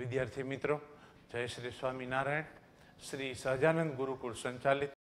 વિદ્યાર્થી મિત્રો, જય શ્રી સ્વામિનારાયણ. શ્રી સહજાનંદ ગુરુકુળ સંચાલિત